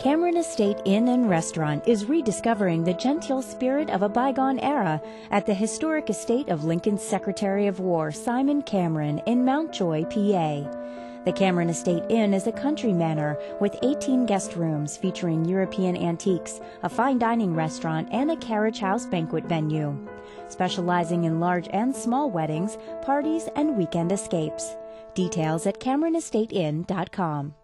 Cameron Estate Inn and Restaurant is rediscovering the genteel spirit of a bygone era at the historic estate of Lincoln's Secretary of War, Simon Cameron, in Mountjoy, PA. The Cameron Estate Inn is a country manor with 18 guest rooms featuring European antiques, a fine dining restaurant, and a carriage house banquet venue, specializing in large and small weddings, parties, and weekend escapes. Details at CameronEstateInn.com.